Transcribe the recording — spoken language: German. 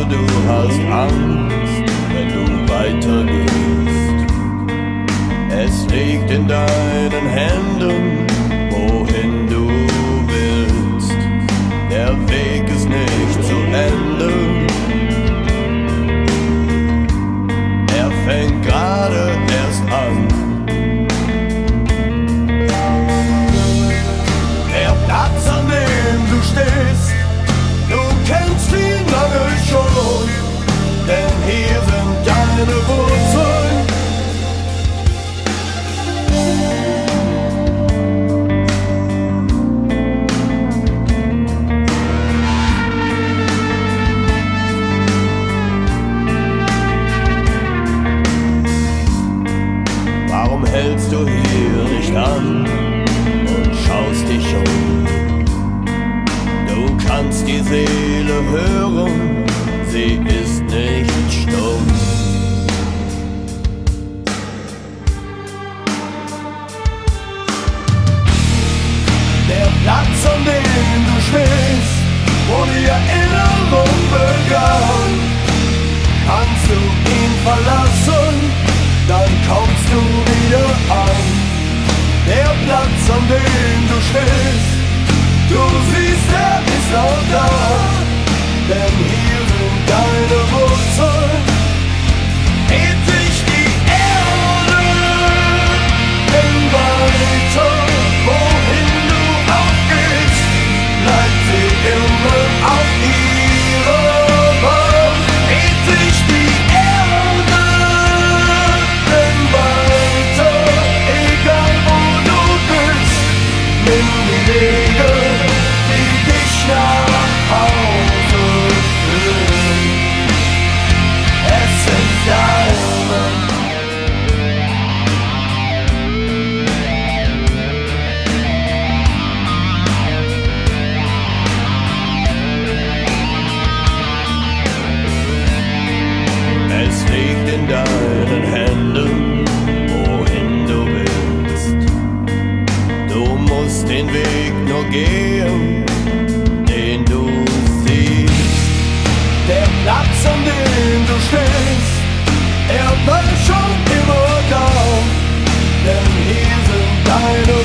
aber du hast Angst, wenn du weitergehst. Es liegt in deinen Händen, wohin du willst. Der Weg ist nicht zu Ende. Er fängt gerade erst an. Der Platz, an dem du stehst, du kennst ihn lange schon, denn hier sind deine Wurzeln. Warum hältst du hier nicht an und schaust dich um? Du kannst die Seele hören, sie ist nicht stumm. Der Platz, an dem du stehst, wo die Erinnerung begann, kannst du ihn verlassen, dann kommst du wieder an. Der Platz, an dem du stehst, du siehst, er ist noch da, denn hier sind deine Wurzeln. Hebt sich die Erde im Weiter, wohin du auch gehst, bleibt sie immer auf ihrer Bahn. Hebt sich die Erde im Weiter, egal wo du bist, nimm die Wege, die dich nach Hause führen. Es sind deine. Es liegt in deinen Händen, wohin du willst. Du musst den Weg nur gehen, den du siehst. Der Platz, an dem du stehst, er war schon immer da, denn hier sind deine